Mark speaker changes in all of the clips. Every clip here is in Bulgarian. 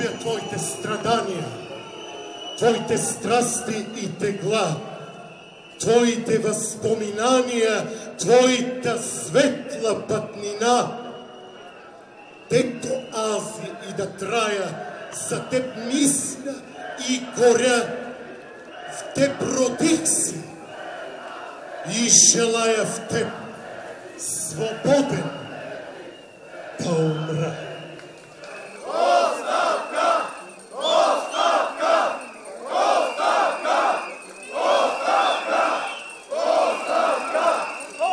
Speaker 1: чуя твоите страдания, твоите страсти и тегла, твоите възпоминания, твоята светла пътнина. Дето ази и да трая, за теб мисля и горя, в теб родих си и желая в теб свободен да умра.
Speaker 2: Оставка! Оставка! Оставка! Оставка! Оставка!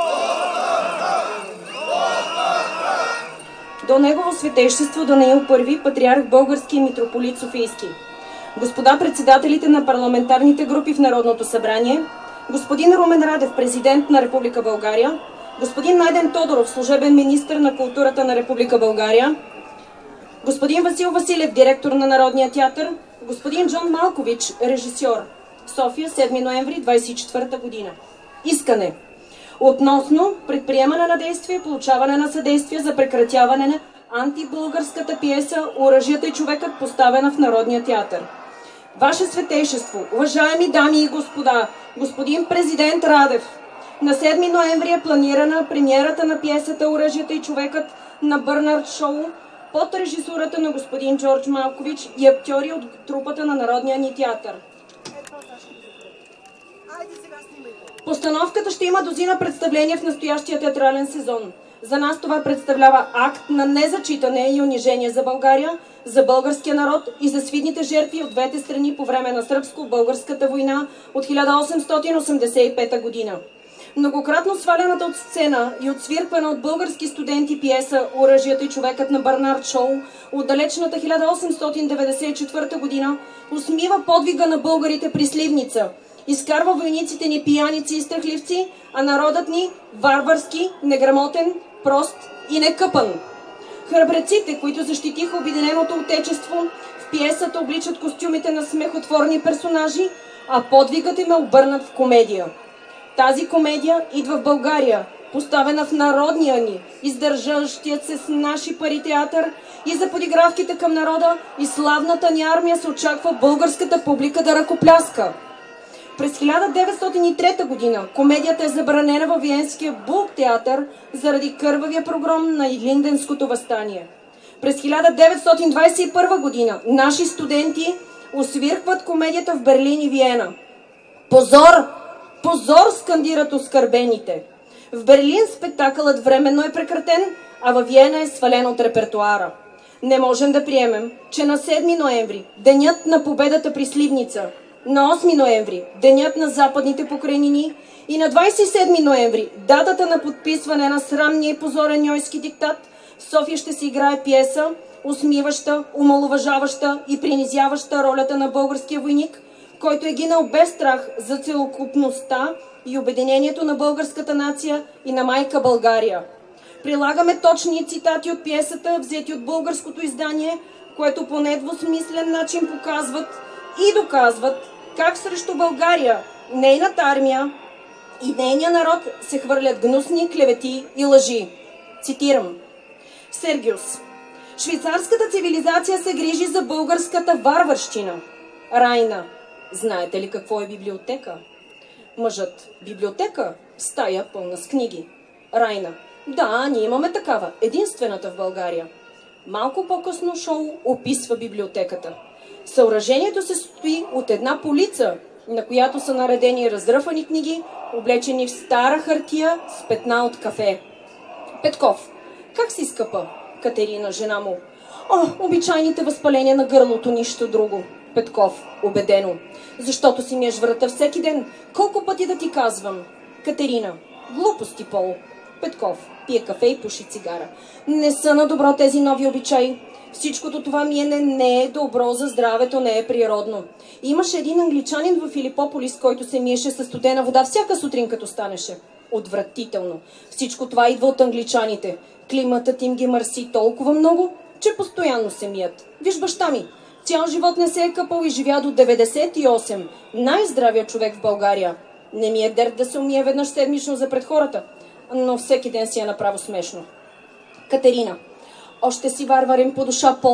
Speaker 3: До Негово Светейшество Данаил I, патриарх български и митрополит Софийски, господа председателите на парламентарните групи в Народното събрание, господин Румен Радев, президент на Република България, господин Найден Тодоров, служебен министър на културата на Република България, господин Васил Василев, директор на Народния театър, господин Джон Малкович, режисьор, София, 7 ноември 24 година. Искане относно предприемане на действие и получаване на съдействие за прекратяване на антибългарската пиеса "Оръжията и човекът", поставена в Народния театър. Ваше Светейшество, уважаеми дами и господа, господин президент Радев, на 7 ноември е планирана премиерата на пиесата "Оръжията и човекът" на Бърнард Шоу под режисурата на господин Джордж Малкович и актьори от трупата на Народния ни театър. Постановката ще има дозина представления в настоящия театрален сезон. За нас това представлява акт на незачитане и унижение за България, за българския народ и за свидните жертви от двете страни по време на сръбско-българската война от 1885 година. Многократно свалената от сцена и отсвирквана от български студенти пиеса "Оръжията и човекът" на Бърнард Шоу от далечната 1894 година усмива подвига на българите при Сливница, изкарва войниците ни пияници и страхливци, а народът ни варварски, неграмотен, прост и некъпан. Храбреците, които защитиха Обединеното отечество, в пиесата обличат костюмите на смехотворни персонажи, а подвигът им е обърнат в комедия. Тази комедия идва в България, поставена в народния ни, издържащият се с наши пари театър, и за подигравките към народа и славната ни армия се очаква българската публика да ръкопляска. През 1903 година комедията е забранена във Виенския Булк театър заради кървавия прогром на Линденското въстание. През 1921 година наши студенти освиркват комедията в Берлин и Виена. Позор! Позор, скандират оскърбените. В Берлин спектакълът временно е прекратен, а във Виена е свален от репертуара. Не можем да приемем, че на 7 ноември, денят на победата при Сливница, на 8 ноември, денят на Западните покрайнини, и на 27 ноември, датата на подписване на срамния и позорен ньойски диктат, в София ще се играе пиеса, усмиваща, омаловажаваща и принизяваща ролята на българския войник, който е гинал без страх за целокупността и обединението на българската нация и на майка България. Прилагаме точни цитати от пиесата, взети от българското издание, което по недвусмислен начин показват и доказват как срещу България, нейната армия и нейния народ се хвърлят гнусни клевети и лъжи. Цитирам. Сергиус. Швейцарската цивилизация се грижи за българската варварщина. Райна. Знаете ли какво е библиотека? Мъжът. Библиотека? Стая пълна с книги. Райна. Да, ние имаме такава. Единствената в България. Малко по-късно Шоу описва библиотеката. Съоръжението се състои от една полица, на която са наредени разръфани книги, облечени в стара хартия с петна от кафе. Петков. Как си, скъпа? Катерина, жена му. О, обичайните възпаления на гърлото, нищо друго. Петков, убедено. Защото си миеш врата всеки ден. Колко пъти да ти казвам? Катерина. Глупости, Пол. Петков. Пие кафе и пуши цигара. Не са на добро тези нови обичаи. Всичкото това миене не е добро за здравето, не е природно. Имаше един англичанин в Филипополис, който се миеше със студена вода всяка сутрин, като станеше. Отвратително. Всичко това идва от англичаните. Климатът им ги мърси толкова много, че постоянно се мият. Виж баща ми. Цял живот не се е къпал и живя до 98. Най-здравият човек в България. Не ми е дерт да се умие веднъж седмично за пред хората, но всеки ден си е направо смешно. Катерина. Още си варварен по душа, Пол.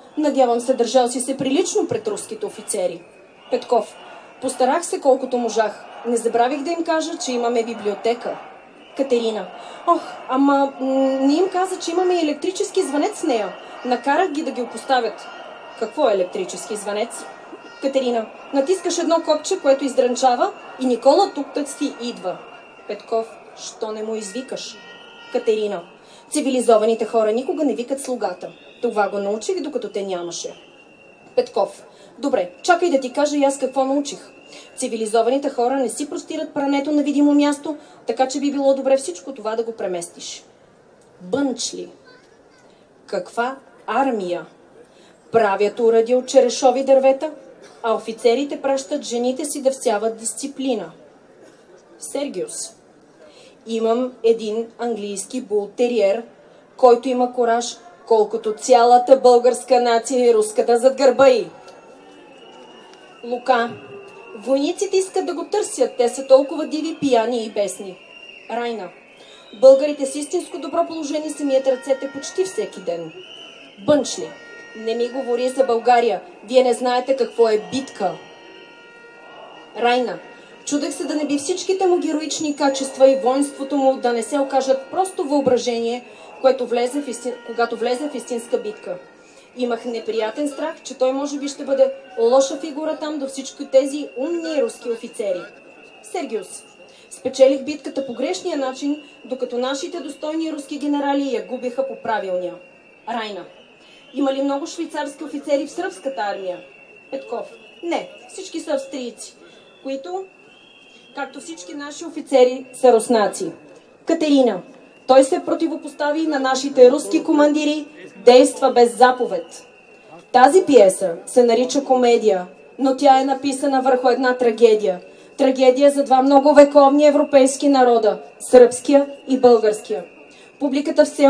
Speaker 3: Надявам се, държал си се прилично пред руските офицери. Петков: постарах се колкото можах. Не забравих да им кажа, че имаме библиотека. Катерина: ох, ама не им каза, че имаме електрически звънец с нея. Накарах ги да ги опоставят. Какво е електрически звънец? Катерина: натискаш едно копче, което издрънчава и Никола тук си идва. Петков: що не му извикаш? Катерина: цивилизованите хора никога не викат слугата. Това го научих, докато те нямаше. Петков: добре, чакай да ти кажа и аз какво научих. Цивилизованите хора не си простират прането на видимо място, така че би било добре всичко това да го преместиш. Бънчли: каква армия? Правят уради от черешови дървета, а офицерите пращат жените си да всяват дисциплина. Сергиус: имам един английски бултериер, който има кораж, колкото цялата българска нация и руската зад гърба й. Лука: войниците искат да го търсят, те са толкова диви, пияни и бесни. Райна: българите с истинско добро положение се мият ръцете почти всеки ден. Бънчли: не ми говори за България, вие не знаете какво е битка. Райна: чудех се да не би всичките му героични качества и воинството му да не се окажат просто въображение, когато влезе в истинска битка. Имах неприятен страх, че той може би ще бъде лоша фигура там до всички тези умни руски офицери. Сергиус: спечелих битката по грешния начин, докато нашите достойни руски генерали я губиха по правилния. Райна: има ли много швейцарски офицери в сръбската армия? Петков: не, всички са австрийци, които, както всички наши офицери, са руснаци. Катерина: той се противопостави на нашите руски командири, действа без заповед. Тази пиеса се нарича комедия, но тя е написана върху една трагедия. Трагедия за два многовековни европейски народа – сръбския и българския. Публиката все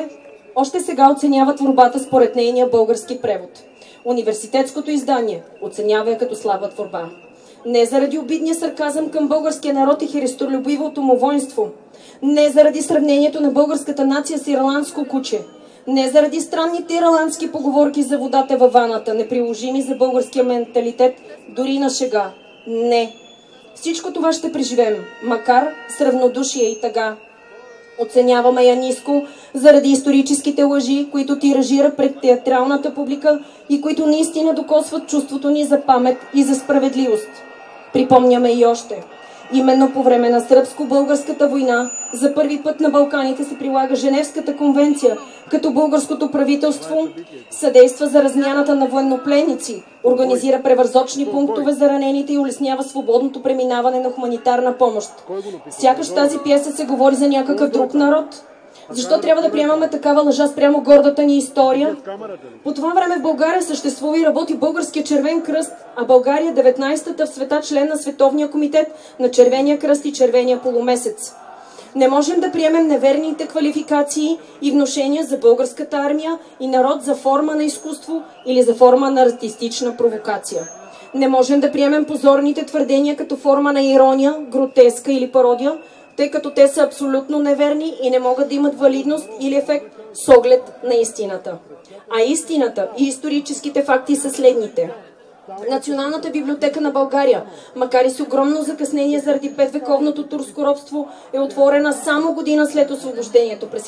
Speaker 3: още сега оценява творбата според нейния български превод. Университетското издание оценява я като слаба творба. Не заради обидния сарказъм към българския народ и христолюбивото му воинство, не заради сравнението на българската нация с ирландско куче, не заради странните ирландски поговорки за водата във ваната, неприложими за българския менталитет, дори на шега. Не. Всичко това ще преживеем, макар с равнодушие и тъга. Оценяваме я ниско заради историческите лъжи, които тиражира пред театралната публика и които наистина докосват чувството ни за памет и за справедливост. Припомняме и още. Именно по време на сръбско-българската война за първи път на Балканите се прилага Женевската конвенция, като българското правителство съдейства за размяната на военнопленници, организира превързочни пунктове за ранените и улеснява свободното преминаване на хуманитарна помощ. Сякаш тази пиеса се говори за някакъв друг народ. Защо трябва да приемаме такава лъжа спрямо гордата ни история? По това време в България съществува и работи Българския червен кръст, а България 19-та в света член на Световния комитет на Червения кръст и Червения полумесец. Не можем да приемем неверните квалификации и внушения за българската армия и народ за форма на изкуство или за форма на артистична провокация. Не можем да приемем позорните твърдения като форма на ирония, гротеска или пародия, тъй като те са абсолютно неверни и не могат да имат валидност или ефект с оглед на истината. А истината и историческите факти са следните. Националната библиотека на България, макар и с огромно закъснение заради 5-вековното турско робство, е отворена само година след освобождението, през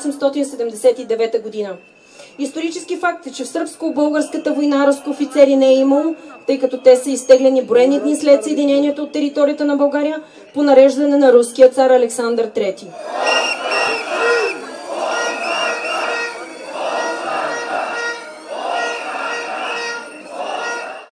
Speaker 3: 1879 година. Исторически факт е, че в сръбско-българската война руски офицери не е имало, тъй като те са изтеглени броени дни след съединението от територията на България по нареждане на руския цар Александър III.